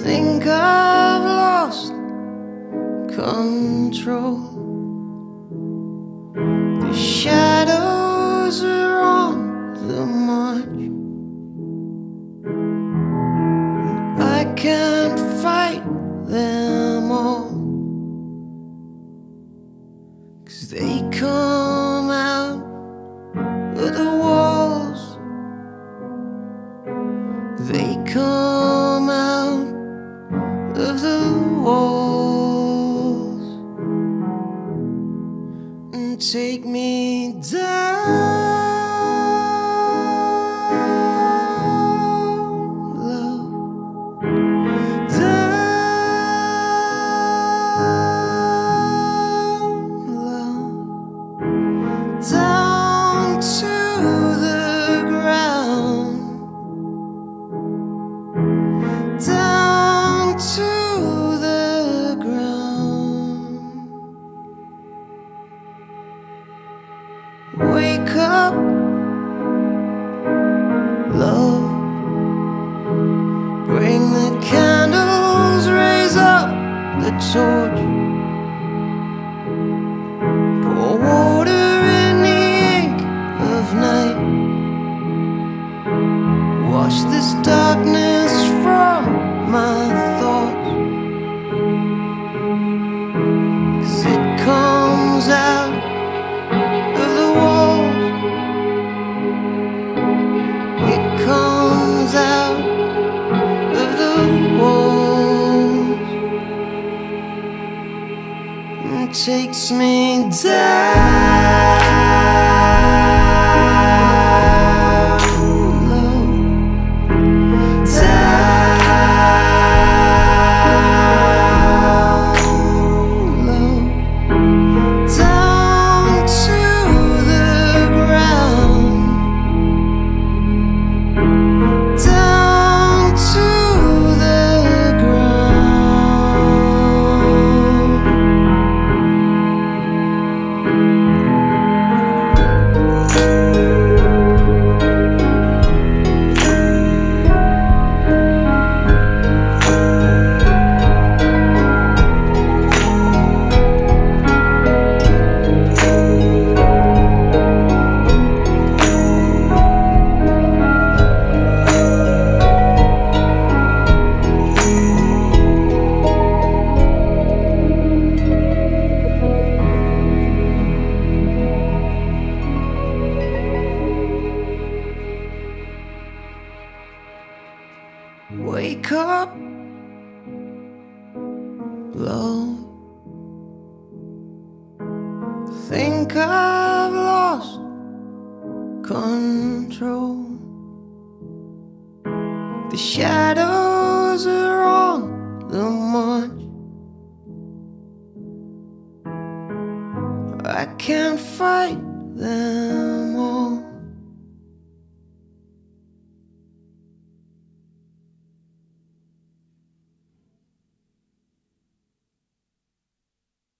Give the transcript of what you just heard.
think I've lost control. The shadows are on the march. I can't fight them all, 'cause they come out of the walls. They come out of the walls and take me down, love, down, love, down to the ground, down to the ground. Wake up, love, bring the candles, raise up the torch, pour water in the ink of night, wash this darkness from my thoughts, 'cause it comes out of the walls. It comes out of the walls and takes me down, love, down, love, down to the ground, down to the ground. Wake up, love, think I've lost control. The shadows are on the march. I can't fight them